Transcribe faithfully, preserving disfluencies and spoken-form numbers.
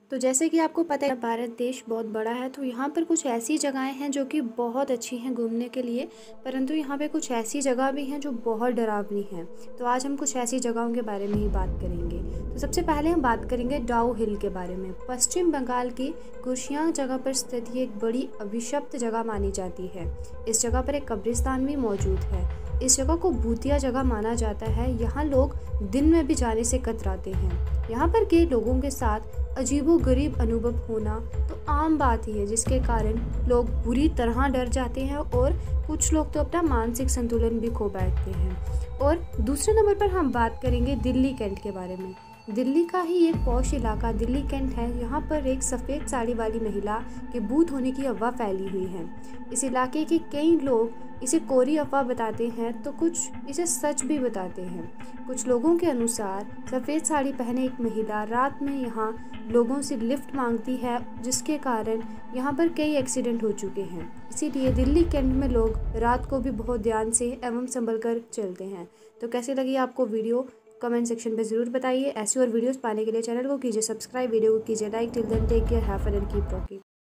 तो जैसे कि आपको पता है भारत देश बहुत बड़ा है, तो यहाँ पर कुछ ऐसी जगहें हैं जो कि बहुत अच्छी हैं घूमने के लिए, परंतु यहाँ पे कुछ ऐसी जगह भी हैं जो बहुत डरावनी हैं। तो आज हम कुछ ऐसी जगहों के बारे में ही बात करेंगे। तो सबसे पहले हम बात करेंगे डाउ हिल के बारे में। पश्चिम बंगाल की कुर्शियांग जगह पर स्थित ये एक बड़ी अभिशप्त जगह मानी जाती है। इस जगह पर एक कब्रिस्तान भी मौजूद है। इस जगह को भूतिया जगह माना जाता है। यहाँ लोग दिन में भी जाने से कतराते हैं। यहाँ पर के लोगों के साथ अजीबोगरीब अनुभव होना तो आम बात ही है, जिसके कारण लोग बुरी तरह डर जाते हैं और कुछ लोग तो अपना मानसिक संतुलन भी खो बैठते हैं। और दूसरे नंबर पर हम बात करेंगे दिल्ली कैंट के बारे में। दिल्ली का ही एक पॉश इलाका दिल्ली कैंट है। यहाँ पर एक सफ़ेद साड़ी वाली महिला के भूत होने की अफवाह फैली हुई है। इस इलाके के कई लोग इसे कोरी अफवाह बताते हैं तो कुछ इसे सच भी बताते हैं। कुछ लोगों के अनुसार सफ़ेद साड़ी पहने एक महिला रात में यहाँ लोगों से लिफ्ट मांगती है, जिसके कारण यहाँ पर कई एक्सीडेंट हो चुके हैं। इसीलिए दिल्ली कैंट में लोग रात को भी बहुत ध्यान से एवं संभल कर चलते हैं। तो कैसी लगी आपको वीडियो, कमेंट सेक्शन में ज़रूर बताइए। ऐसी और वीडियोस पाने के लिए चैनल को कीजिए सब्सक्राइब, वीडियो को कीजिए like. Till then take care, have fun and keep rocking.